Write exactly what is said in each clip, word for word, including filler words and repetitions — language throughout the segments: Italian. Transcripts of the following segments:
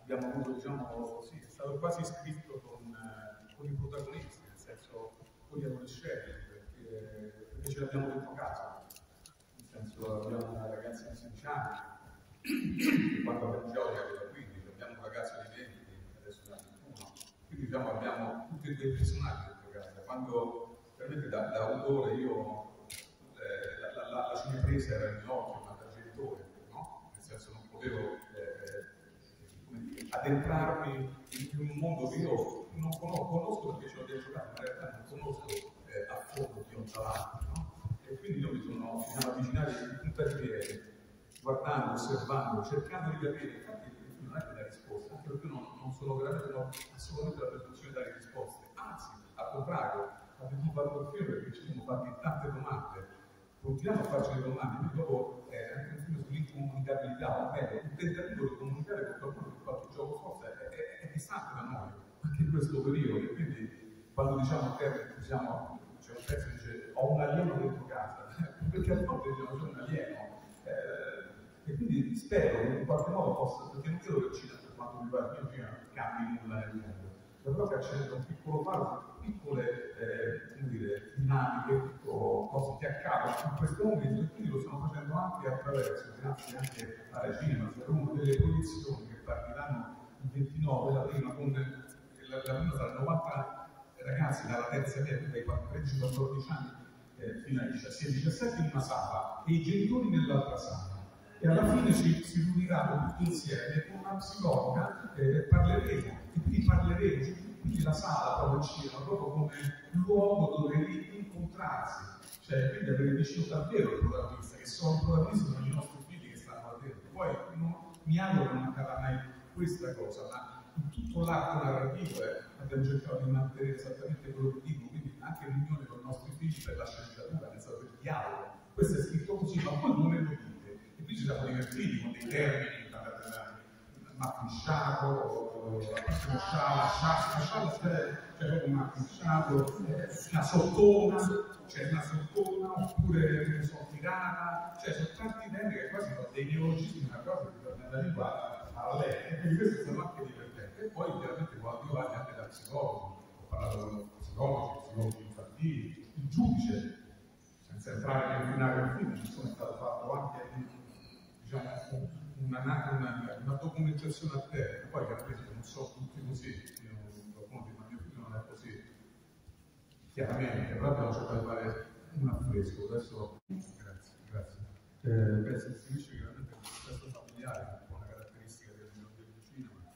abbiamo avuto, diciamo, sì, è stato quasi scritto con, eh, con i protagonisti, nel senso con gli adolescenti, perché, perché ce l'abbiamo dentro casa, nel senso abbiamo una ragazza di sedici anni, che quando abbiamo già aveva quindici, abbiamo un ragazzo di venti, adesso ne ha ventuno, quindi diciamo, abbiamo tutti e due i personaggi dentro casa. Quando veramente da, da autore io eh, la, la, la, la cinepresa era il mio occhio, ma da genitore, no? Nel senso non potevo eh, addentrarmi in un mondo che io non conosco, conosco perché ce l'ho già giocato, ma in realtà non conosco eh, a fondo chi ho davanti, no? E quindi io mi sono, sono avvicinato in punta di piede, guardando, osservando, cercando di capire. Infatti non è che dare risposte, anche perché non, non sono veramente, non ho assolutamente la presunzione di dare risposte, anzi, al contrario, abbiamo fatto il film perché ci siamo fatti tante domande, continuiamo a farci le domande, quindi dopo eh, anche un film sull'incomunicabilità, ovvero un tentativo di comunicare con qualcuno che fa il gioco forza è, è, è distante da noi, anche in questo periodo, e quindi quando diciamo che diciamo, c'è un pezzo che dice ho un alieno dentro casa, perché a volte diciamo c'è un alieno, eh, e quindi spero che in qualche modo possa, perché non credo che il cinema, per quanto mi riguarda, il cinema cambi nulla nel mondo, però che accenda un piccolo faro, piccole eh, come dire, dinamiche, o cose che accadono in questo momento, e quindi lo stiamo facendo anche attraverso, grazie anche alla cinema, sarà una delle proiezioni che partiranno il ventinove, la prima con la, la prima sarà novanta ragazzi dalla terza media, dai tredici quattordici anni eh, fino ai diciassette diciassette in una sala e i genitori nell'altra sala. E alla fine ci, si riuniranno tutti insieme con una psicologa e eh, parleremo, e quindi parleremo, quindi la sala proprio il cinema, proprio come luogo dove incontrarsi, cioè quindi avere vicino davvero il protagonista, che sono i protagonisti, sono i nostri figli che stanno là dentro. Poi non, mi auguro che non accada mai questa cosa, ma in tutto l'arco narrativo eh, abbiamo cercato di mantenere esattamente quello che dico, quindi anche riunione con i nostri figli per la sceneggiatura, nel senso del dialogo. Questo è scritto così, ma poi non è lo dite. E qui ci siamo divertiti con dei termini, maffisciato, sciala, sciala, cioè proprio un maffisciato, una sottona, cioè una sottona, oppure sono tirata, cioè sono tanti temi che quasi sono dei neologismi, una cosa che nella lingua parallela, e quindi questo è stato anche divertente. E poi chiaramente quando io vado anche da psicologo, ho parlato con psicologi, psicologi infantili, il giudice, senza entrare nel finale del film, ci sono stato fatto anche diciamo, una, una, una documentazione a terra, poi chiaramente non so tutti così, io non do conto, ma mio figlio non è così, chiaramente, però abbiamo cercato di fare un affresco, adesso, grazie, grazie. Eh, beh, si istituisce chiaramente il contesto familiare, che è un po' una caratteristica del, del cinema.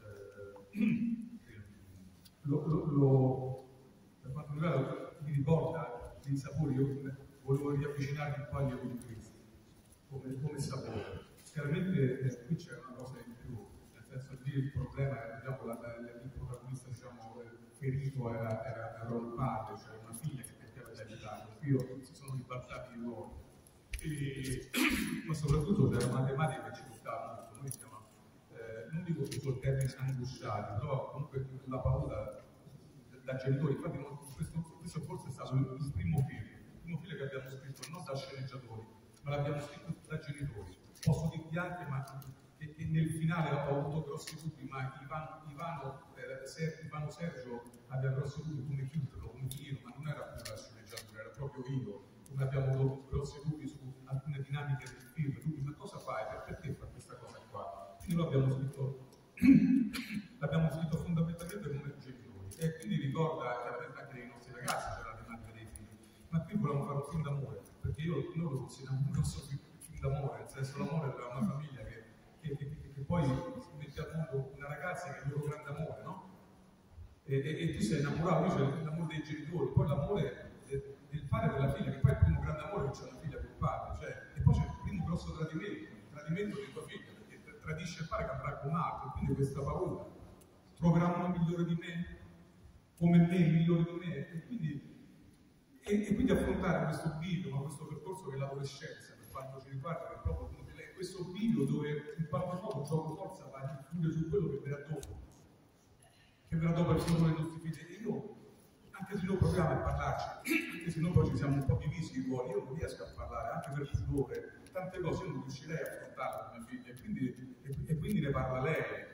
Eh, lo, lo, lo, per quanto riguarda, mi ricorda gli sapori, io volevo riavvicinarmi un po' agli avuti Cristo. Come, come sapore. Chiaramente eh, qui c'è una cosa in più, nel senso che il problema era, diciamo, la, la, il protagonista diciamo, ferito era, era, era un padre, cioè una figlia che cercava di aiutarlo, qui si sono ribaltati i ruoli. E, ma soprattutto c'era una tematica che ci toccava molto, noi siamo, eh, non dico tutto il termine angosciati, però comunque la paura da genitori, infatti non, questo, questo forse è stato il primo film, il primo film che abbiamo scritto non da sceneggiatori, ma l'abbiamo scritto da genitori. Posso dirti anche ma, che, che nel finale ho avuto grossi dubbi, ma Ivano, Ivano, eh, Ser, Ivano Sergio aveva grossi dubbi come chiuderlo, come finirlo, ma non era più la sceneggiatura, era proprio io. Come abbiamo avuto grossi dubbi su alcune dinamiche del film, dubbi, ma cosa fai? Perché fa questa cosa qua? Quindi lo abbiamo scritto, l'abbiamo scritto fondamentalmente come genitori. E quindi ricorda chiaramente anche dei nostri ragazzi, c'era la tematica dei figli. Ma qui volevamo fare un film d'amore, perché io noi lo consideriamo un grosso film d'amore, nel senso l'amore tra una famiglia che, che, che, che, che poi mette a mondo una ragazza che è il loro grande amore, no? E, e, e tu sei innamorato, c'è l'amore dei genitori, poi l'amore del, del padre e della figlia, che poi è il primo grande amore che c'è una figlia col padre, cioè, e poi c'è il primo grosso tradimento, il tradimento di tua figlia, perché tradisce il padre che avrà con un altro, quindi questa paura. Troveranno una migliore di me, come me, migliore di me, e quindi E, e quindi affrontare questo bivio, ma questo percorso che è l'adolescenza, per quanto ci riguarda, è proprio questo bivio dove in qualche modo il gioco forza va a influire su quello che verrà dopo, che verrà dopo il futuro dei nostri figli. E io, anche se noi proviamo a parlarci, anche se noi poi ci siamo un po' divisi i ruoli, io non riesco a parlare, anche per pudore, tante cose io non riuscirei a affrontarle con mia figlia, e quindi, e, e quindi ne parla lei. E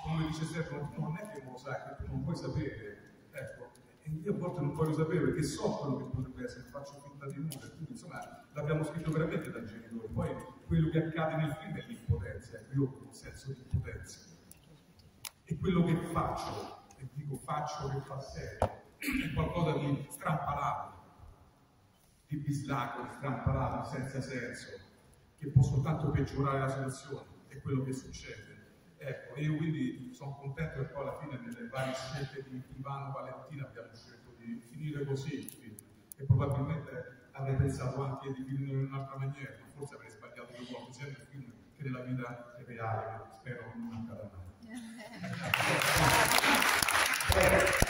come dice Sergio, non è che non lo sai, che tu non puoi sapere, ecco, e io a volte non voglio sapere perché so quello che potrebbe essere, faccio finta di nulla, quindi insomma l'abbiamo scritto veramente da genitori, poi quello che accade nel film è l'impotenza, ecco, io ho un senso di impotenza, e quello che faccio, e dico faccio che fa serio, è qualcosa di strampalato, di bislacco, di strampalato, senza senso, che può soltanto peggiorare la situazione, è quello che succede. Ecco, io quindi sono contento che poi alla fine nelle varie scelte di Ivano e Valentina abbiamo scelto di finire così il film, e probabilmente avrei pensato anche di finire in un'altra maniera, ma forse avrei sbagliato due volte, sia nel film che nella vita reale, che spero non accada mai.